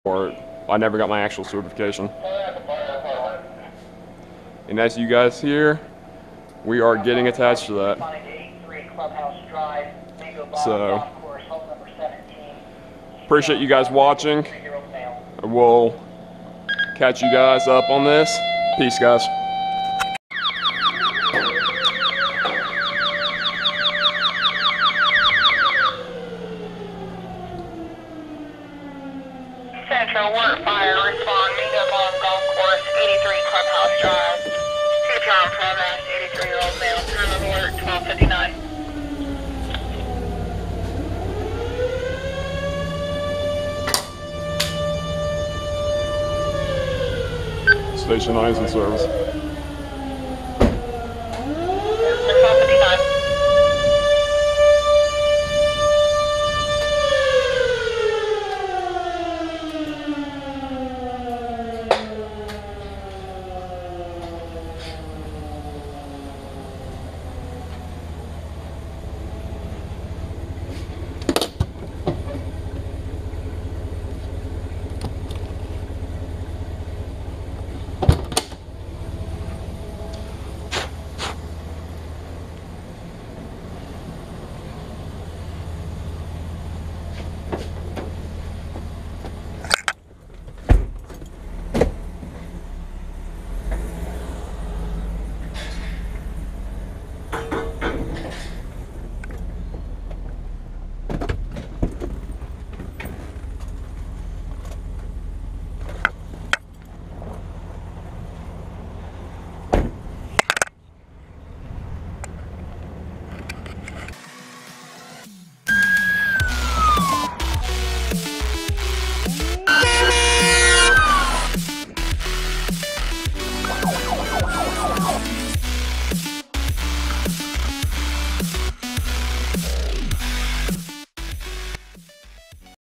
or I never got my actual certification. And as you guys hear, we are getting attached to that. So, appreciate you guys watching. We'll catch you guys up on this. Peace, guys. Central work fire, respond, meet up on golf course, 83 Clubhouse Drive. CPR progress, 83-year-old male, time of alert, 12:59. Station 9's in service.